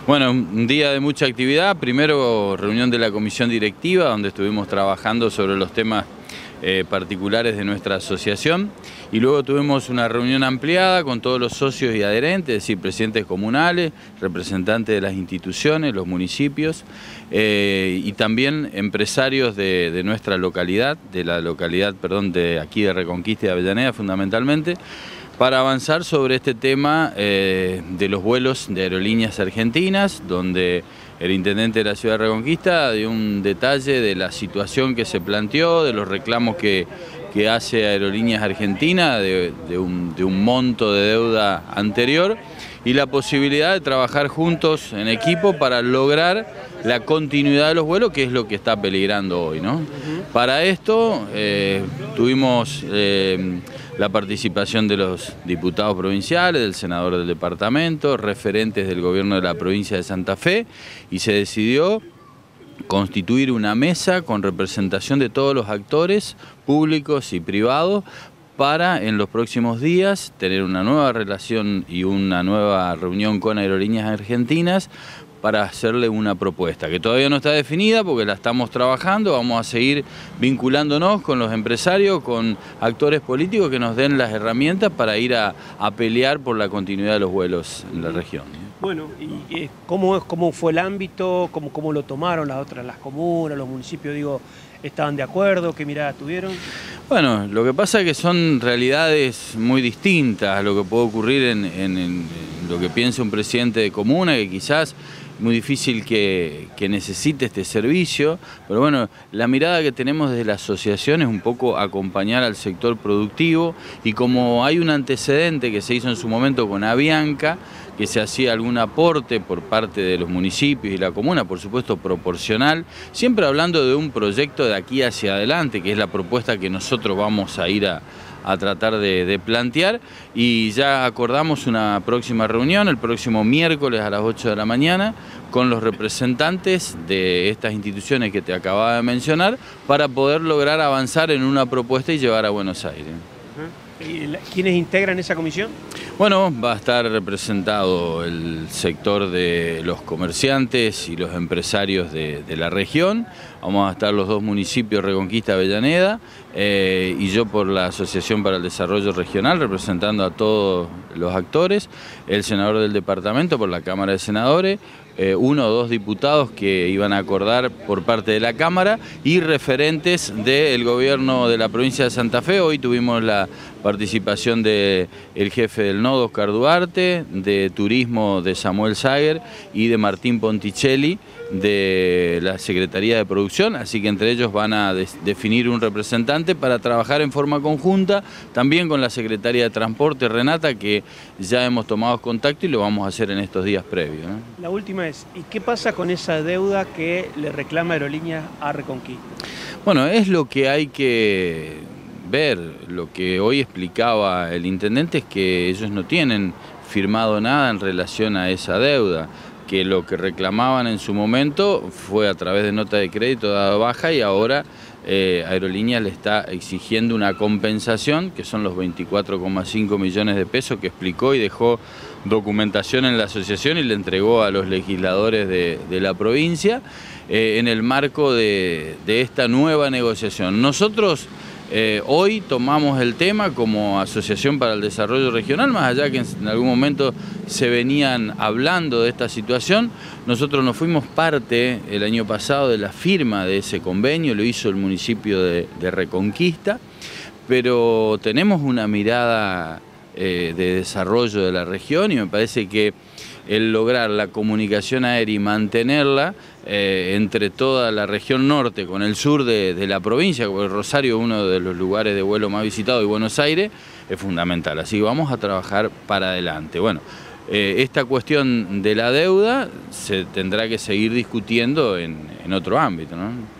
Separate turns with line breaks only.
Bueno, un día de mucha actividad. Primero, reunión de la comisión directiva, donde estuvimos trabajando sobre los temas particulares de nuestra asociación, y luego tuvimos una reunión ampliada con todos los socios y adherentes, es decir, presidentes comunales, representantes de las instituciones, los municipios, y también empresarios de nuestra localidad, de aquí de Reconquista y de Avellaneda fundamentalmente, para avanzar sobre este tema de los vuelos de Aerolíneas Argentinas, donde el intendente de la ciudad de Reconquista dio un detalle de la situación que se planteó, de los reclamos que hace Aerolíneas Argentinas, de un monto de deuda anterior, y la posibilidad de trabajar juntos en equipo para lograr la continuidad de los vuelos, que es lo que está peligrando hoy, ¿no? Para esto tuvimos la participación de los diputados provinciales, del senador del departamento, referentes del gobierno de la provincia de Santa Fe, y se decidió constituir una mesa con representación de todos los actores públicos y privados para en los próximos días tener una nueva relación y una nueva reunión con Aerolíneas Argentinas para hacerle una propuesta, que todavía no está definida porque la estamos trabajando. Vamos a seguir vinculándonos con los empresarios, con actores políticos que nos den las herramientas para ir a pelear por la continuidad de los vuelos en la región.
Bueno, ¿y cómo fue el ámbito? ¿Cómo lo tomaron las comunas, los municipios? Digo, ¿estaban de acuerdo? ¿Qué mirada tuvieron?
Bueno, lo que pasa es que son realidades muy distintas a lo que puede ocurrir en lo que piensa un presidente de comuna, que quizás muy difícil que necesite este servicio, pero bueno, la mirada que tenemos desde la asociación es un poco acompañar al sector productivo, y como hay un antecedente que se hizo en su momento con Avianca, que se hacía algún aporte por parte de los municipios y la comuna, por supuesto proporcional, siempre hablando de un proyecto de aquí hacia adelante, que es la propuesta que nosotros vamos a ir a tratar de plantear, y ya acordamos una próxima reunión el próximo miércoles a las 8 de la mañana con los representantes de estas instituciones que te acababa de mencionar para poder lograr avanzar en una propuesta y llevar a Buenos Aires.
¿Quiénes integran esa comisión?
Bueno, va a estar representado el sector de los comerciantes y los empresarios de la región. Vamos a estar los dos municipios, Reconquista y Avellaneda, y yo por la Asociación para el Desarrollo Regional, representando a todos los actores, el senador del departamento por la Cámara de Senadores, uno o dos diputados que iban a acordar por parte de la Cámara, y referentes del gobierno de la provincia de Santa Fe. Hoy tuvimos la participación del jefe del Nodo, Oscar Duarte, de Turismo de Samuel Sager y de Martín Ponticelli de la Secretaría de Producción, así que entre ellos van a definir un representante para trabajar en forma conjunta, también con la Secretaría de Transporte, Renata, que ya hemos tomado contacto y lo vamos a hacer en estos días previos, ¿no?
La última es, ¿y qué pasa con esa deuda que le reclama Aerolíneas a Reconquista?
Bueno, es lo que hay que ver. Lo que hoy explicaba el intendente es que ellos no tienen firmado nada en relación a esa deuda, que lo que reclamaban en su momento fue a través de nota de crédito dada baja, y ahora Aerolíneas le está exigiendo una compensación, que son los 24,5 millones de pesos que explicó y dejó documentación en la asociación y le entregó a los legisladores de la provincia en el marco de esta nueva negociación. Nosotros hoy tomamos el tema como Asociación para el Desarrollo Regional, más allá que en algún momento se venían hablando de esta situación. Nosotros nos fuimos parte el año pasado de la firma de ese convenio, lo hizo el municipio de Reconquista, pero tenemos una mirada de desarrollo de la región, y me parece que el lograr la comunicación aérea y mantenerla entre toda la región norte con el sur de la provincia, porque Rosario es uno de los lugares de vuelo más visitados, y Buenos Aires es fundamental. Así que vamos a trabajar para adelante. Bueno, esta cuestión de la deuda se tendrá que seguir discutiendo en otro ámbito, ¿no?